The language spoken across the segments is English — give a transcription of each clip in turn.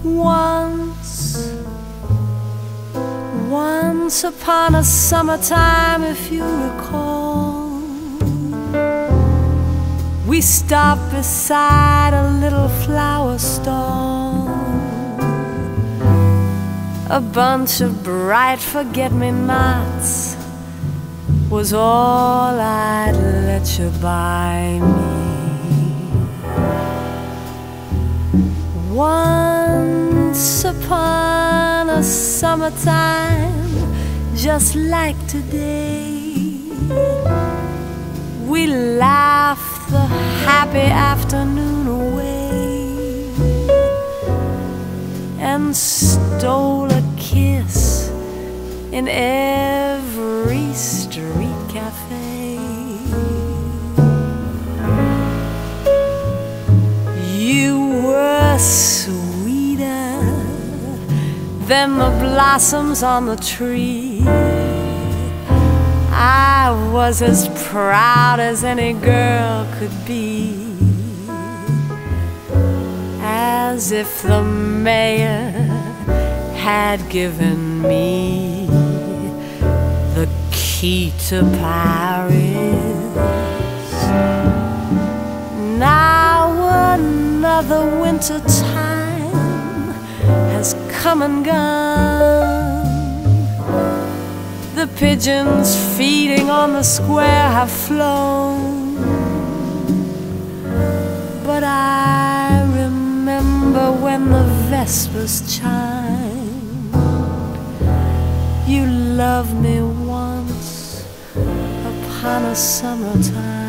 Once upon a summertime, if you recall, we stopped beside a little flower stall. A bunch of bright forget-me-nots was all I'd let you buy me. Once upon a summertime, just like today, we laughed the happy afternoon away and stole a kiss in every street cafe. You were sweeter than the blossoms on the tree. I was as proud as any girl could be, as if the mayor had given me the key to Paris. Now another winter time has come and gone. The pigeons feeding on the square have flown, but I remember when the vespers chimed. You loved me once upon a summertime.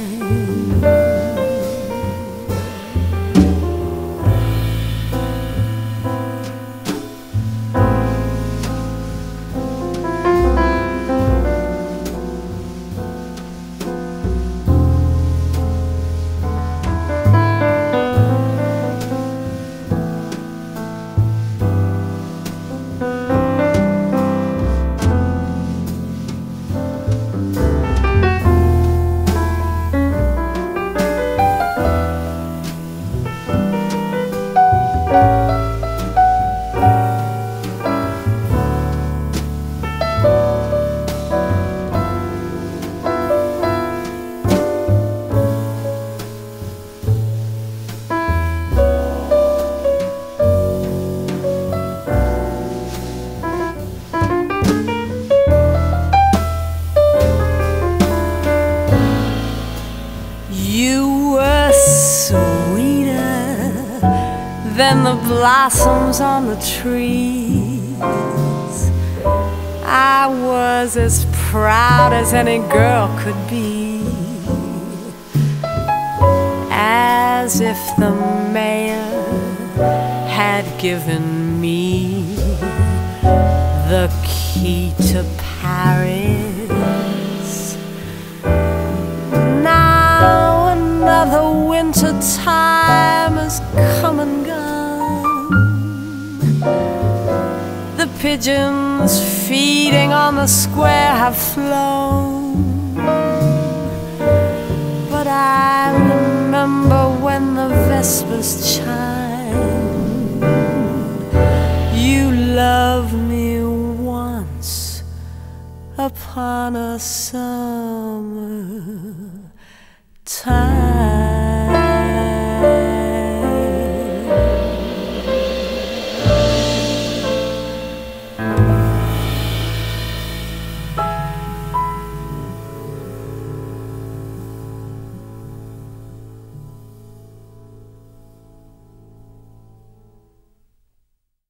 You were sweeter than the blossoms on the trees. I was as proud as any girl could be, as if the mayor had given me the key to Paris. Another winter time has come and gone. The pigeons feeding on the square have flown, but I remember when the vespers chimed. You loved me once upon a summer time.